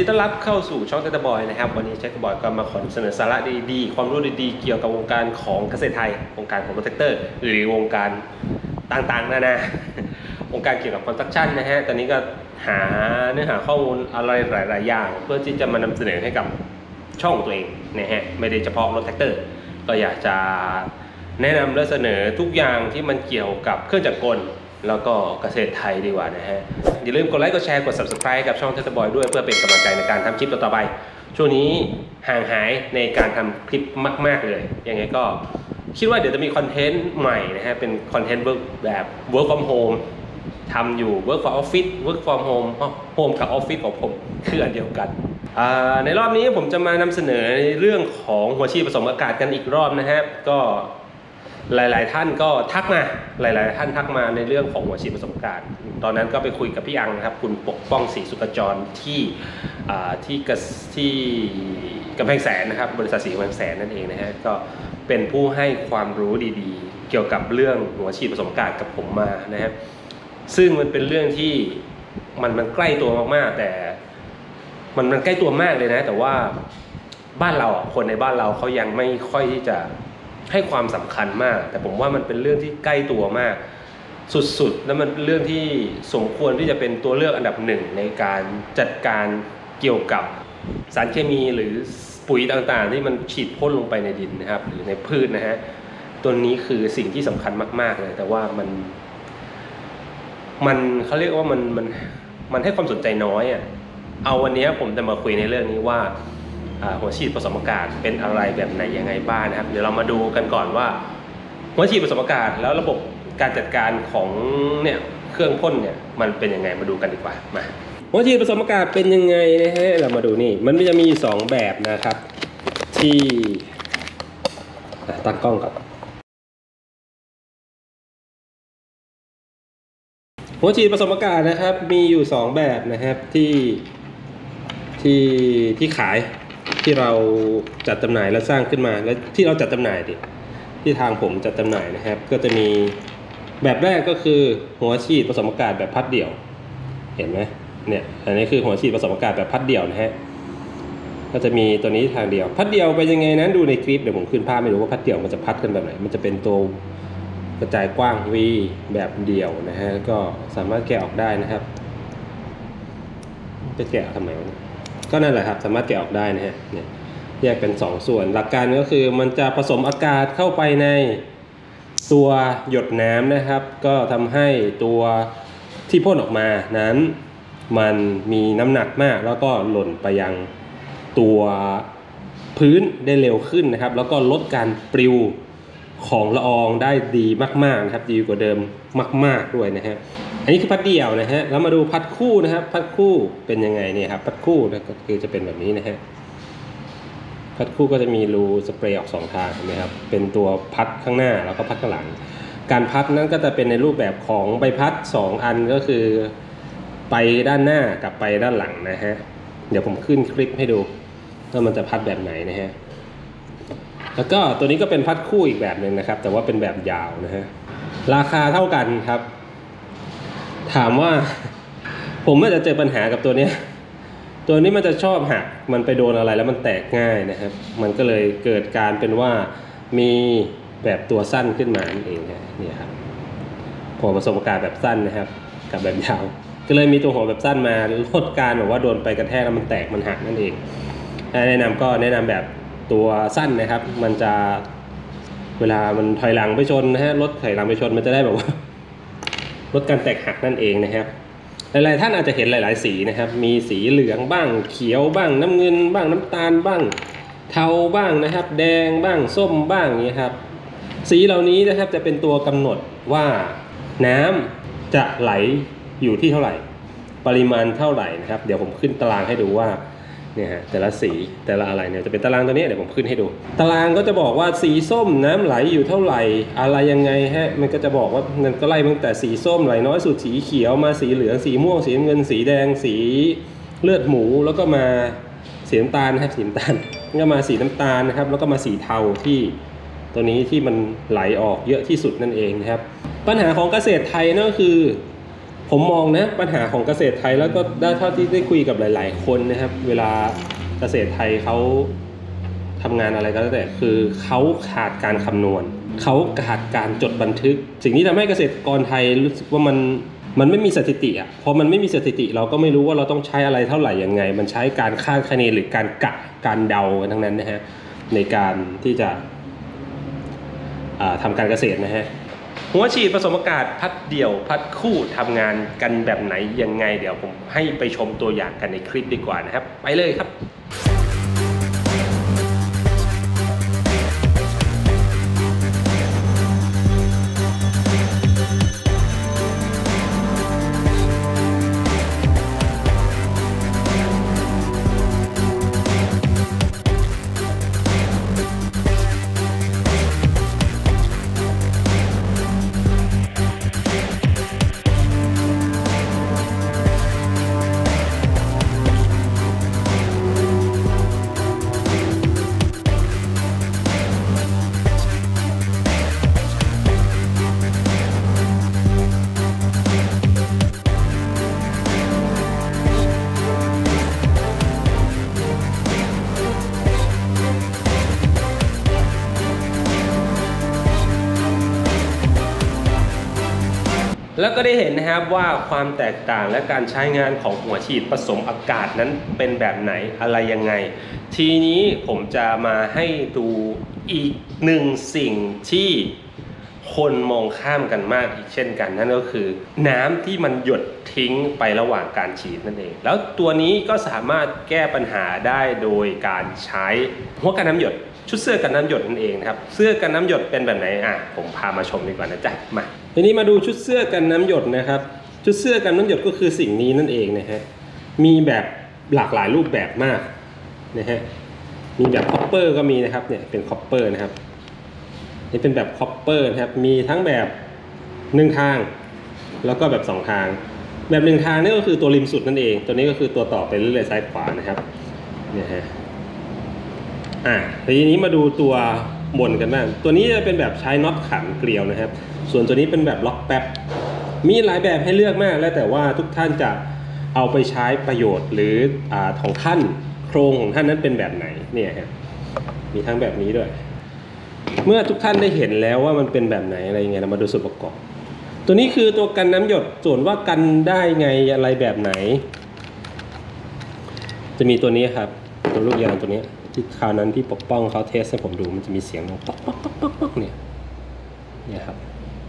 ดีต้อนรับเข้าสู่ช่องเทตบอยนะครับวันนี้เทตบอยก็มาขอเสนอสาระดีๆความรู้ดีๆเกี่ยวกับวงการของเกษตรไทยวงการของโปรเทคเตอร์หรือวงการต่างๆนาวงการเกี่ยวกับคอนสตรัคชั่นนะฮะตอนนี้ก็หาเนื้อหาข้อมูลอะไรหลายๆอย่างเพื่อที่จะมานำเสนอให้กับช่องตัวเองนะฮะไม่ได้เฉพาะรถแท็กเตอร์ก็อยากจะแนะนำและเสนอทุกอย่างที่มันเกี่ยวกับเครื่องจักรกลแล้วก็เกษตรไทยดีกว่านะฮะอย่าลืมกดไลค์กดแชร์กด Subscribe กับช่องเทสบอยด้วยเพื่อเป็นกำลังใจในการทำคลิปต่อไปช่วงนี้ห่างหายในการทำคลิปมากๆเลยยังไงก็คิดว่าเดี๋ยวจะมีคอนเทนต์ใหม่นะฮะเป็นคอนเทนต์แบบ work from home ทำอยู่ work from office work from home home กับ office ของผมคืออันเดียวกันในรอบนี้ผมจะมานำเสนอเรื่องของหัวฉีดผสมอากาศกันอีกรอบนะฮะก็หลายๆท่านก็ทักมาหลายๆท่านทักมาในเรื่องของหัวฉีดผสมอากาศตอนนั้นก็ไปคุยกับพี่อังนะครับคุณปกป้องศรีสุกจรที่กำแพงแสนนะครับบริษัทศรีกำแพงแสนนั่นเองนะฮะก็เป็นผู้ให้ความรู้ดีๆเกี่ยวกับเรื่องหัวฉีดผสมอากาศกับผมมานะครับซึ่งมันเป็นเรื่องที่มันใกล้ตัวมากๆแต่มันใกล้ตัวมากเลยนะแต่ว่าบ้านเราคนในบ้านเราเขายังไม่ค่อยที่จะให้ความสำคัญมากแต่ผมว่ามันเป็นเรื่องที่ใกล้ตัวมากสุดๆแล้วมันเป็นเรื่องที่สมควรที่จะเป็นตัวเลือกอันดับหนึ่งในการจัดการเกี่ยวกับสารเคมีหรือปุ๋ยต่างๆที่มันฉีดพ่นลงไปในดินนะครับหรือในพืชนะฮะตัวนี้คือสิ่งที่สำคัญมากๆเลยแต่ว่ามันเขาเรียกว่ามันให้ความสนใจน้อยเอาวันนี้ผมจะมาคุยในเรื่องนี้ว่าหัวฉีดผสมอากาศเป็นอะไรแบบไหนยังไงบ้างนะครับเดี๋ยวเรามาดูกันก่อนว่าหัวฉีดผสมอากาศแล้วระบบการจัดการของเนี่ยเครื่องพ่นเนี่ยมันเป็นยังไงมาดูกันดีกว่ามาหัวฉีดผสมอากาศเป็นยังไงนะฮะเรามาดูนี่มันจะมี2แบบนะครับที่ตั้งกล้องก่อนหัวฉีดผสมอากาศนะครับมีอยู่2แบบนะครับที่ขายที่เราจัดจำหน่ายและสร้างขึ้นมาและที่เราจัดจำหน่ายที่ทางผมจัดจำหน่ายนะครับก็จะมีแบบแรกก็คือหัวฉีดผสมอากาศแบบพัดเดี่ยวเห็นไหมเนี่ยอันนี้คือหัวฉีดผสมอากาศแบบพัดเดี่ยวนะฮะก็จะมีตัวนี้ทางเดียวพัดเดี่ยวเป็นยังไงนั้นดูในคลิปเดี๋ยวผมขึ้นภาพไม่รู้ว่าพัดเดี่ยวมันจะพัดกันแบบไหนมันจะเป็นตัวกระจายกว้าง V แบบเดี่ยวนะฮะก็สามารถแกะออกได้นะครับจะแกะทำไมวะก็นั่นแหละครับสามารถแกะออกได้นะฮะเนี่ยแยกเป็น2ส่วนหลักการก็คือมันจะผสมอากาศเข้าไปในตัวหยดน้ำนะครับก็ทำให้ตัวที่พ่นออกมานั้นมันมีน้ำหนักมากแล้วก็หล่นไปยังตัวพื้นได้เร็วขึ้นนะครับแล้วก็ลดการปลิวของละอองได้ดีมากๆนะครับดีกว่าเดิมมากๆด้วยนะครับอันนี้คือพัดเดี่ยวนะฮะแล้วมาดูพัดคู่นะครับพัดคู่เป็นยังไงเนี่ยครับพัดคู่ก็คือจะเป็นแบบนี้นะฮะพัดคู่ก็จะมีรูสเปรย์ออก2ทางนะครับเป็นตัวพัดข้างหน้าแล้วก็พัดข้างหลังการพัดนั้นก็จะเป็นในรูปแบบของใบพัด2อันก็คือไปด้านหน้ากับไปด้านหลังนะฮะเดี๋ยวผมขึ้นคลิปให้ดูว่ามันจะพัดแบบไหนนะฮะแล้วก็ตัวนี้ก็เป็นพัดคู่อีกแบบหนึ่งนะครับแต่ว่าเป็นแบบยาวนะฮะราคาเท่ากันครับถามว่าผมอาจจะเจอปัญหากับตัวนี้มันจะชอบหักมันไปโดนอะไรแล้วมันแตกง่ายนะครับมันก็เลยเกิดการเป็นว่ามีแบบตัวสั้นขึ้นมาเองนี่ครับหัวผสมอากาศแบบสั้นนะครับกับแบบยาวก็เลยมีตัวหัวแบบสั้นมาลดการแบบว่าโดนไปกระแทกแล้วมันแตกมันหักนั่นเองแนะนำแบบตัวสั้นนะครับมันจะเวลามันถอยหลังไปชนนะฮะรถถอยหลังไปชนมันจะได้แบบว่าลดการแตกหักนั่นเองนะครับหลายๆท่านอาจจะเห็นหลายๆสีนะครับมีสีเหลืองบ้างเขียวบ้างน้ำเงินบ้างน้ำตาลบ้างเทาบ้างนะครับแดงบ้างส้มบ้างอย่างนี้ครับสีเหล่านี้นะครับจะเป็นตัวกำหนดว่าน้ำจะไหลอยู่ที่เท่าไหร่ปริมาณเท่าไหร่นะครับเดี๋ยวผมขึ้นตารางให้ดูว่าเนี่ยฮะแต่ละสีแต่ละอะไรเนี่ยจะเป็นตารางตัวนี้เดี๋ยวผมขึ้นให้ดูตารางก็จะบอกว่าสีส้มน้ำไหลอยู่เท่าไหร่อะไรยังไงฮะมันก็จะบอกว่ามันก็ไล่ตั้งแต่สีส้มไหลน้อยสุดสีเขียวมาสีเหลืองสีม่วงสีน้ำเงินสีแดงสีเลือดหมูแล้วก็มาสีน้ำตาลนะครับสีน้ำตาลก็มาสีน้ำตาลนะครับแล้วก็มาสีเทาที่ตัวนี้ที่มันไหลออกเยอะที่สุดนั่นเองนะครับปัญหาของเกษตรไทยนั่นก็คือผมมองนะปัญหาของเกษตรไทยแล้วก็ได้เท่าที่ได้คุยกับหลายๆคนนะครับเวลาเกษตรไทยเขาทำงานอะไรก็แล้วแต่คือเขาขาดการคำนวณเขาขาดการจดบันทึกสิ่งนี้ทำให้เกษตรกรไทยรู้สึกว่ามันไม่มีสถิติอ่ะพอมันไม่มีสถิติเราก็ไม่รู้ว่าเราต้องใช้อะไรเท่าไหร่ยังไงมันใช้การคาดคะเนหรือการกะการเดากันทั้งนั้นนะฮะในการที่จะทำการเกษตรนะฮะหัวฉีดผสมอากาศพัดเดี่ยวพัดคู่ทำงานกันแบบไหนยังไงเดี๋ยวผมให้ไปชมตัวอย่างกันในคลิปดีกว่านะครับไปเลยครับแล้วก็ได้เห็นนะครับว่าความแตกต่างและการใช้งานของหัวฉีดผสมอากาศนั้นเป็นแบบไหนอะไรยังไงทีนี้ผมจะมาให้ดูอีกหนึ่งสิ่งที่คนมองข้ามกันมากอีกเช่นกันนั่นก็คือน้ำที่มันหยดทิ้งไประหว่างการฉีดนั่นเองแล้วตัวนี้ก็สามารถแก้ปัญหาได้โดยการใช้หัวกันน้ำหยดชุดเสื้อกันน้ำหยดนั่นเองนะครับเสื้อกันน้ำหยดเป็นแบบไหนผมพามาชมดีกว่านะจ๊ะมาทีนี้มาดูชุดเสื้อกันน้ำหยดนะครับชุดเสื้อกันน้ำหยดก็คือสิ่งนี้นั่นเองนะฮะมีแบบหลากหลายรูปแบบมากนะฮะมีแบบคอปเปอร์ก็มีนะครับเนี่ยเป็นคอปเปอร์นะครับนี่เป็นแบบคอปเปอร์นะครับมีทั้งแบบ1ทางแล้วก็แบบ2ทางแบบ1ทางนี่ก็คือตัวริมสุดนั่นเองตัวนี้ก็คือตัวต่อไปเรื่อยๆซ้ายขวานะครับเนี่ยฮะทีนี้มาดูตัวบนกันบ้างตัวนี้จะเป็นแบบใช้น็อตขันเกลียวนะครับส่วนตัวนี้เป็นแบบล็อกแป๊บมีหลายแบบให้เลือกมากแล้วแต่ว่าทุกท่านจะเอาไปใช้ประโยชน์หรือของท่านโครงของท่านนั้นเป็นแบบไหนเนี่ยครับมีทั้งแบบนี้ด้วยเมื่อทุกท่านได้เห็นแล้วว่ามันเป็นแบบไหนอะไรยังไงเรามาดูส่วนประกอบตัวนี้คือตัวกันน้ำหยดส่วนว่ากันได้ไงอะไรแบบไหนจะมีตัวนี้ครับตัวลูกยางตัวนี้ที่คราวนั้นที่ปกป้องเขาเทสให้ผมดูมันจะมีเสียงดังป๊อกป๊อกป๊อกป๊อกป๊อกเนี่ยครับ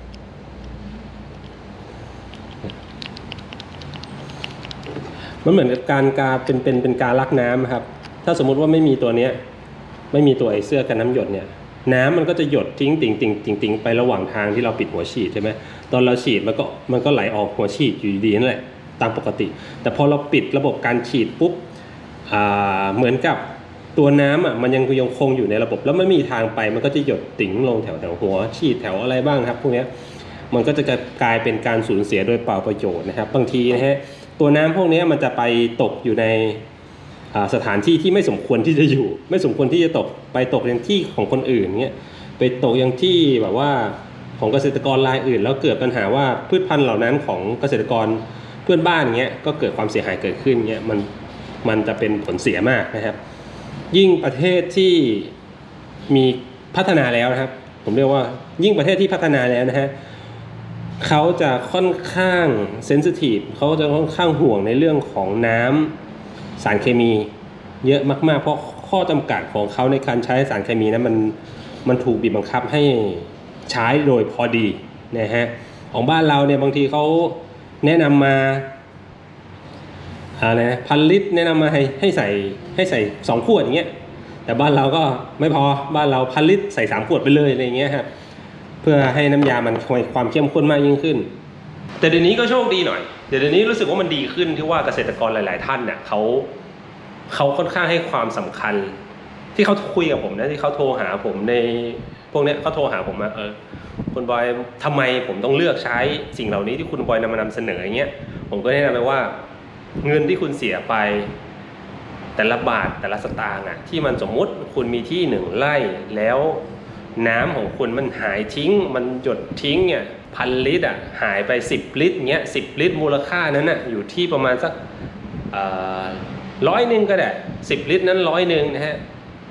มันเหมือนกับการเป็นการลักน้ำครับถ้าสมมุติว่าไม่มีตัวเนี้ยไม่มีตัวไอเสื้อกันน้ำหยดเนี่ยน้ำมันก็จะหยดทิ้งติ่งไประหว่างทางที่เราปิดหัวฉีดใช่ไหมตอนเราฉีดมันก็ไหลออกหัวฉีดอยู่ดีนั่นแหละตามปกติแต่พอเราปิดระบบการฉีดปุ๊บเหมือนกับตัวน้ำมันยังคงอยู่ในระบบแล้วไม่มีทางไปมันก็จะหยดติ๋งลงแถวหัวฉีดแถวอะไรบ้างครับพวกนี้มันก็จะกลายเป็นการสูญเสียโดยเปล่าประโยชน์นะครับบางทีนะฮะตัวน้ำพวกนี้มันจะไปตกอยู่ในสถานที่ที่ไม่สมควรที่จะอยู่ไม่สมควรที่จะไปตกอย่างที่ของคนอื่นเงี้ยไปตกอย่างที่แบบว่าของเกษตรกรรายอื่นแล้วเกิดปัญหาว่าพืชพันธุ์เหล่านั้นของเกษตรกรเพื่อนบ้านเงี้ยก็เกิดความเสียหายเกิดขึ้นเงี้ยมันจะเป็นผลเสียมากนะครับยิ่งประเทศที่มีพัฒนาแล้วนะครับผมเรียกว่ายิ่งประเทศที่พัฒนาแล้วนะฮะเขาจะค่อนข้างเซนซิทีฟเขาจะค่อนข้างห่วงในเรื่องของน้ำสารเคมีเยอะมากๆเพราะข้อจำกัดของเขาในการใช้สารเคมีนั้นมันถูกบีบบังคับให้ใช้โดยพอดีนะฮะของบ้านเราเนี่ยบางทีเขาแนะนำมา1,000 ลิตรแนะนำมาให้ใส่2 ขวดอย่างเงี้ยแต่บ้านเราก็ไม่พอบ้านเรา1,000 ลิตรใส่3 ขวดไปเลยอะไรอย่างเงี้ยครับเพื่อให้น้ำยามันมีความเข้มข้นมากยิ่งขึ้นแต่เดี๋ยวนี้ก็โชคดีหน่อยเดี๋ยวนี้รู้สึกว่ามันดีขึ้นที่ว่าเกษตรกรหลายๆท่านเนี่ยเขาค่อนข้างให้ความสำคัญที่เขาคุยกับผมนะที่เขาโทรหาผมในพวกนี้เขาโทรหาผมมาคุณบอยทำไมผมต้องเลือกใช้สิ่งเหล่านี้ที่คุณบอยมานำเสนออย่างเงี้ยผมก็แนะนำไปว่าเงินที่คุณเสียไปแต่ละบาทแต่ละสตางค์ที่มันสมมุติคุณมีที่1 ไร่แล้วน้ำของคุณมันหายทิ้งมันหยดทิ้งเนี่ย1,000 ลิตรหายไป10 ลิตรเงี้ย10 ลิตรมูลค่านั้นอยู่ที่ประมาณสัก100ก็ได้10 ลิตรนั้น100นะฮะ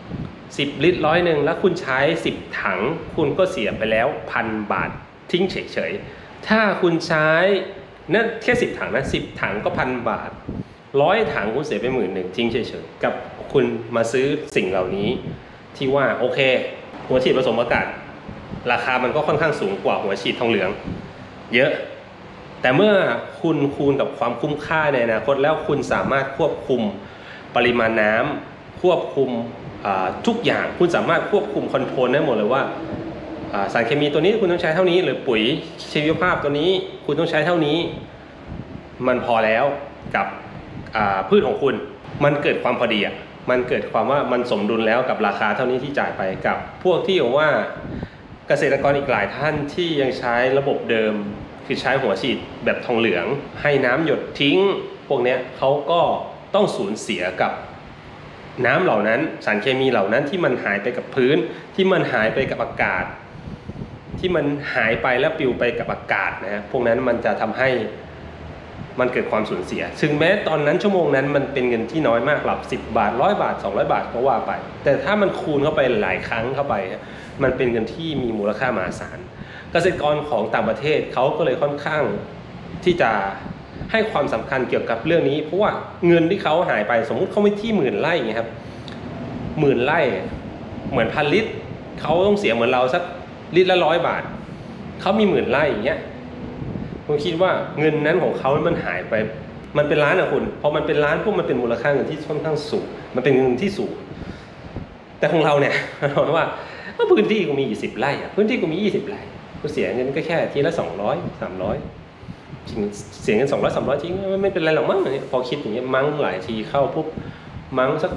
10 ลิตร100แล้วคุณใช้10 ถังคุณก็เสียไปแล้ว1,000 บาททิ้งเฉยๆถ้าคุณใช้นั่นแค่10 ถังนะ10 ถังก็1,000 บาท100 ถังคุณเสียไป10,000ทิ้งเฉยๆกับคุณมาซื้อสิ่งเหล่านี้ที่ว่าโอเคหัวฉีดผสมอากาศราคามันก็ค่อนข้างสูงกว่าหัวฉีดทองเหลืองเยอะแต่เมื่อคุณคูณกับความคุ้มค่าในอนาคตแล้วคุณสามารถควบคุมปริมาณน้ำควบคุมทุกอย่างคุณสามารถควบคุมคอนโทรลได้หมดเลยว่าสารเคมีตัวนี้คุณต้องใช้เท่านี้หรือปุ๋ยชีวภาพตัวนี้คุณต้องใช้เท่านี้มันพอแล้วกับพืชของคุณมันเกิดความพอดีมันเกิดความว่ามันสมดุลแล้วกับราคาเท่านี้ที่จ่ายไปกับพวกที่บอกว่าเกษตรกรอีกหลายท่านที่ยังใช้ระบบเดิมคือใช้หัวฉีดแบบทองเหลืองให้น้ำหยดทิ้งพวกนี้เขาก็ต้องสูญเสียกับน้ำเหล่านั้นสารเคมีเหล่านั้นที่มันหายไปกับพื้นที่มันหายไปกับอากาศที่มันหายไปแล้วปลิวไปกับอากาศนะพวกนั้นมันจะทำให้มันเกิดความสูญเสียถึงแม้ตอนนั้นชั่วโมงนั้นมันเป็นเงินที่น้อยมากหลับ10 บาท100 บาท200 บาทก็ว่าไปแต่ถ้ามันคูณเข้าไปหลายครั้งเข้าไปมันเป็นเงินที่มีมูลค่ามหาศาลเกษตรกรของต่างประเทศเขาก็เลยค่อนข้างที่จะให้ความสำคัญเกี่ยวกับเรื่องนี้เพราะว่าเงินที่เขาหายไปสมมุติเขาไม่ที่10,000 ไร่ไงครับ10,000 ไร่เหมือน1,000 ลิตรเขาต้องเสียเหมือนเราสักลิตรละ100 บาทเขามี10,000 ไร่อย่างเงี้ยผมคิดว่าเงินนั้นของเขามันหายไปมันเป็นล้านคุณพอมันเป็นล้านพวกมันเป็นมูลค่าเงินที่ค่อนข้างสูงมันเป็นเงินที่สูงแต่ของเราเนี่ยเราว่าพื้นที่กูมี20 ไร่พื้นที่กูมี20 ไร่กูเสียเงินก็แค่ทีละ200 300จริงเสียเงิน200 300จริงไม่เป็นไรหรอกมั้งพอคิดอย่างเงี้ยมั้งหลายทีเข้าปุ๊บมั้งสัก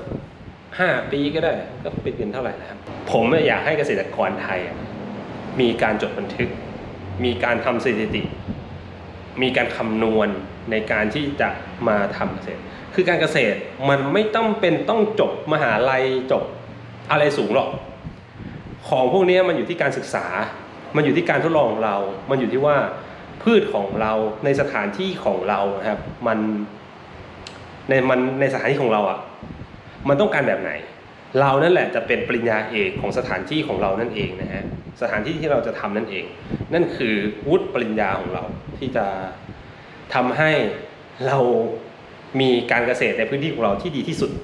5 ปีก็ได้ก็เป็นเงินเท่าไหร่นะครับผมอยากให้เกษตรกรไทยมีการจดบันทึกมีการทำสถิติมีการคำนวณในการที่จะมาทำเกษตรคือการเกษตรมันไม่ต้องจบมหาลัยจบอะไรสูงหรอกของพวกนี้มันอยู่ที่การศึกษามันอยู่ที่การทดลองของเรามันอยู่ที่ว่าพืชของเราในสถานที่ของเราครับมันในสถานที่ของเรามันต้องการแบบไหนเรานั่นแหละจะเป็นปริญญาเอกของสถานที่ของเรานั่นเองนะฮะสถานที่ที่เราจะทำนั่นเองนั่นคือวุฒิปริญญาของเราที่จะทำให้เรามีการเกษตรในพื้นที่ของเราที่ดีที่สุด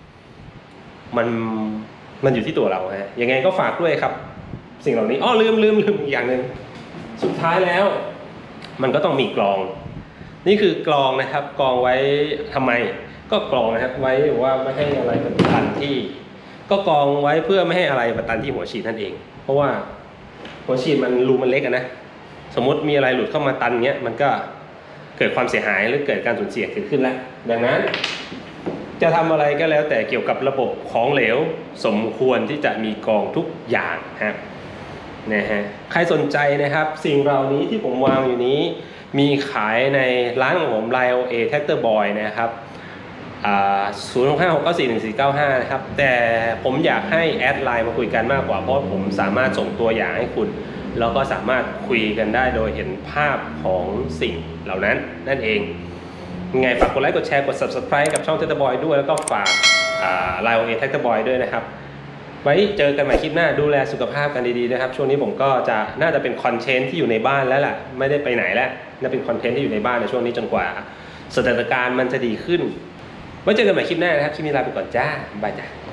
มันอยู่ที่ตัวเราฮะยังไงก็ฝากด้วยครับสิ่งเหล่านี้ลืมอีกอย่างหนึ่งสุดท้ายแล้วมันก็ต้องมีกรองนี่คือกรองนะครับกรองไว้ทำไมก็กรองนะครับไว้ว่าไม่ให้อะไรมาตันที่ก็กรองไว้เพื่อไม่ให้อะไรมาตันที่หัวฉีดนั่นเองเพราะว่าหัวฉีดมันรูมันเล็กนะสมมติมีอะไรหลุดเข้ามาตันเงี้ยมันก็เกิดความเสียหายหรือเกิดการสูญเสียเกิดขึ้นแล้วดังนั้นจะทำอะไรก็แล้วแต่เกี่ยวกับระบบของเหลวสมควรที่จะมีกรองทุกอย่างครับนะฮะใครสนใจนะครับสิ่งเหล่านี้ที่ผมวางอยู่นี้มีขายในร้านของผม Lion A Tractor Boy นะครับ0656941495 นะครับแต่ผมอยากให้แอดไลน์มาคุยกันมากกว่าเพราะผมสามารถส่งตัวอย่างให้คุณแล้วก็สามารถคุยกันได้โดยเห็นภาพของสิ่งเหล่านั้นนั่นเองยังไงฝากกดไลค์กดแชร์กด Subscribe กับช่อง Tractor Boy ด้วยแล้วก็ฝาก Lion A Tractor Boy ด้วยนะครับไว้เจอกันใหม่คลิปหน้าดูแลสุขภาพกันดีๆนะครับช่วงนี้ผมก็น่าจะเป็นคอนเทนต์ที่อยู่ในบ้านแล้วล่ะไม่ได้ไปไหนแล้วน่าเป็นคอนเทนต์ที่อยู่ในบ้านในช่วงนี้จนกว่าสถานการณ์มันจะดีขึ้นไว้เจอกันใหม่คลิปหน้านะครับคลิปนี้ลาไปก่อนจ้าบายจ้า